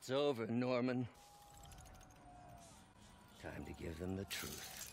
It's over, Norman. Time to give them the truth.